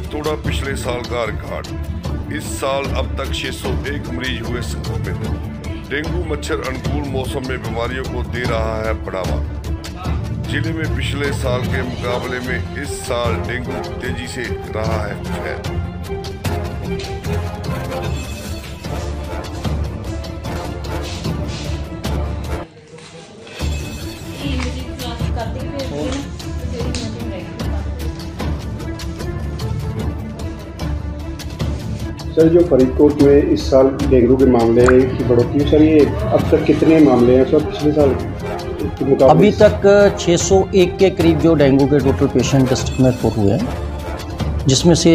तोड़ा पिछले साल का रिकॉर्ड। इस साल अब तक 601 मरीज हुए संक्रमित। डेंगू मच्छर अनुकूल मौसम में बीमारियों को दे रहा है बढ़ावा। जिले में पिछले साल के मुकाबले में इस साल डेंगू तेजी से रहा है फैल। सर, जो फरीदकोट में इस साल डेंगू के मामले की बढ़ोतरी, सर ये अब तक कितने मामले हैं सर पिछले साल के मुकाबले? अभी तक 601 के करीब जो डेंगू के टोटल पेशेंट डिस्ट्रिक्ट में रिपोर्ट हुए हैं, जिसमें से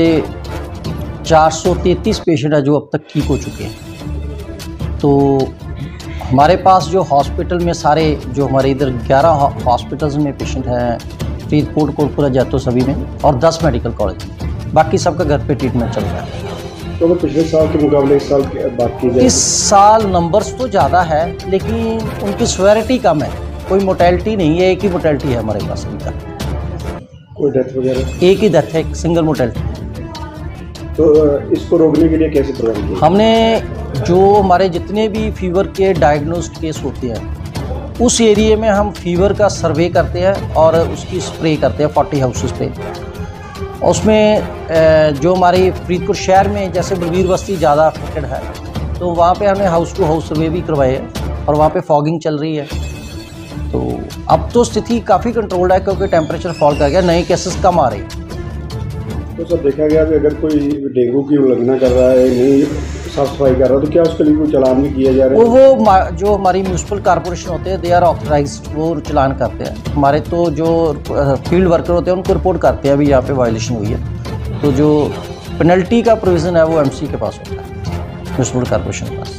433 पेशेंट है जो अब तक ठीक हो चुके हैं। तो हमारे पास जो हॉस्पिटल में सारे जो हमारे इधर 11 हॉस्पिटल्स में पेशेंट हैं, फरीदकोट, कोटपुरा, जैतो सभी में, और 10 मेडिकल कॉलेज, बाकी सबका घर पे ट्रीटमेंट चल रहा है। तो अगर पिछले साल के मुकाबले इस साल की बात की जाए, इस साल नंबर्स तो ज़्यादा है लेकिन उनकी सिवियरिटी कम है। कोई मोर्टेलिटी नहीं है, एक ही मोर्टेलिटी है हमारे पास अभी तक। कोई डेथ वगैरह? एक ही डेथ है, एक सिंगल मोर्टेलिटी। तो इसको रोकने के लिए कैसे प्रबंध किया? हमने जो हमारे जितने भी फीवर के डायग्नोस्ड केस होते हैं, उस एरिया में हम फीवर का सर्वे करते हैं और उसकी स्प्रे करते हैं, 40 हाउसेस पे। उसमें जो हमारी फरीदकोट शहर में जैसे बलवीर बस्ती ज़्यादा अफेक्टेड है, तो वहाँ पे हमने हाउस टू हाउस सर्वे भी करवाए हैं और वहाँ पे फॉगिंग चल रही है। तो अब तो स्थिति काफ़ी कंट्रोल्ड है क्योंकि टेम्परेचर फॉल कर गया, नए केसेस कम आ रहे हैं। तो सर देखा गया कि अगर कोई डेंगू की उल्लंघना कर रहा है, नहीं साफ सफाई कर रहा है, तो क्या उसके लिए कोई चालान भी किया जा रहा है? वो जो हमारी म्यूनसिपल कॉर्पोरेशन होते हैं, दे आर ऑथराइज्ड, वो चालान करते हैं। हमारे तो जो फील्ड वर्कर होते हैं उनको रिपोर्ट करते हैं अभी यहाँ पे वायलेशन हुई है। तो जो पेनल्टी का प्रोविज़न है वो एमसी के पास होता है, म्यूनसिपल कॉर्पोरेशन के पास।